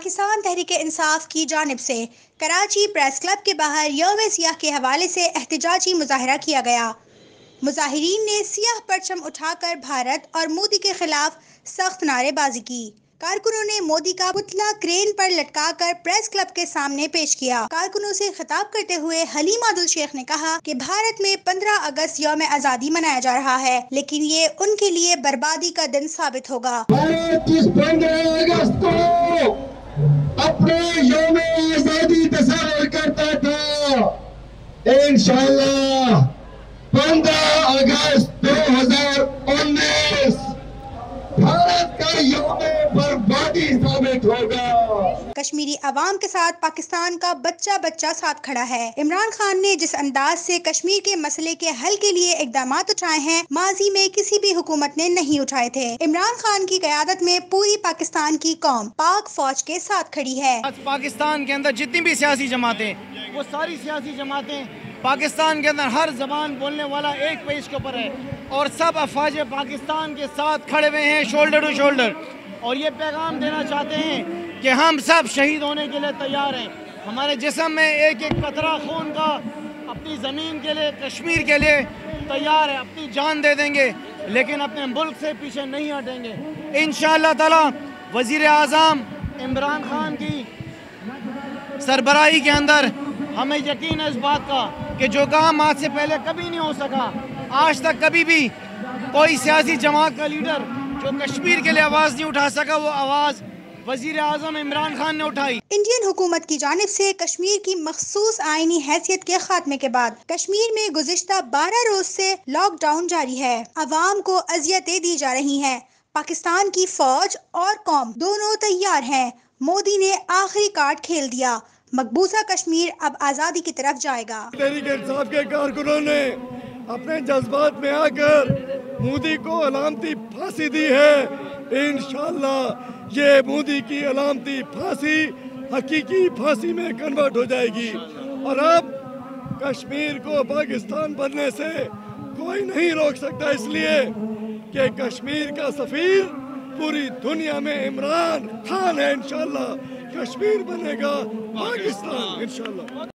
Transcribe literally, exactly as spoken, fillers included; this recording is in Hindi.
पाकिस्तान तहरीक-ए-इंसाफ की जानिब से कराची प्रेस क्लब के बाहर यौम सियाह के हवाले से एहतजाजी मुजाहरा किया गया। मुजाहिरीन ने सियाह परचम उठाकर भारत और मोदी के खिलाफ सख्त नारेबाजी की। कारकुनों ने मोदी का पुतला क्रेन पर लटकाकर प्रेस क्लब के सामने पेश किया। कारकुनों से खिताब करते हुए हलीम आदिल शेख ने कहा कि भारत में पंद्रह अगस्त यौम आज़ादी मनाया जा रहा है, लेकिन ये उनके लिए बर्बादी का दिन साबित होगा। भारत इस पंद्रह अगस्त को अपने यौम आज़ादी तस्वीर करता था। इंशाअल्लाह पंद्रह अगस्त दो हजार उन्नीस भारत का यौम बर्बादी साबित होगा। कश्मीरी अवाम के साथ पाकिस्तान का बच्चा बच्चा साथ खड़ा है। इमरान खान ने जिस अंदाज से कश्मीर के मसले के हल के लिए इकदाम उठाए हैं, माजी में किसी भी हुकूमत ने नहीं उठाए थे। इमरान खान की क़यादत में पूरी पाकिस्तान की कौम पाक फौज के साथ खड़ी है। आज पाकिस्तान के अंदर जितनी भी सियासी जमातें, वो सारी सियासी जमातें पाकिस्तान के अंदर हर जबान बोलने वाला एक पेज के ऊपर है और सब अफवाज पाकिस्तान के साथ खड़े हुए हैं शोल्डर टू शोल्डर, और ये पैगाम देना चाहते हैं कि हम सब शहीद होने के लिए तैयार हैं। हमारे जिस्म में एक एक कतरा खून का अपनी ज़मीन के लिए, कश्मीर के लिए तैयार है, अपनी जान दे देंगे, लेकिन अपने मुल्क से पीछे नहीं हटेंगे। इंशाअल्लाह ताला वज़ीर आज़म इमरान खान की सरबराही के अंदर हमें यकीन है इस बात का कि जो काम आज से पहले कभी नहीं हो सका, आज तक कभी भी कोई सियासी जमात का लीडर जो कश्मीर के लिए आवाज़ नहीं उठा सका, वो आवाज़ वज़ीर आज़म इमरान खान ने उठाई। इंडियन हुकूमत की जानिब से कश्मीर की मखसूस आईनी हैसियत के खात्मे के बाद कश्मीर में गुज़िश्ता बारह रोज से लॉकडाउन जारी है। अवाम को अजियतें दी जा रही हैं। पाकिस्तान की फौज और कौम दोनों तैयार हैं। मोदी ने आखिरी कार्ड खेल दिया। मकबूजा कश्मीर अब आज़ादी की तरफ जाएगा। तहरीक-ए-इंसाफ के कारकुनों ने अपने जज्बात में आकर मोदी को अलामती फांसी दी है। इंशाअल्लाह ये मोदी की अलामती फांसी हकीकी फांसी में कन्वर्ट हो जाएगी और अब कश्मीर को पाकिस्तान बनने से कोई नहीं रोक सकता, इसलिए कि कश्मीर का सफीर पूरी दुनिया में इमरान खान है। इंशाअल्लाह कश्मीर बनेगा पाकिस्तान इंशाअल्लाह।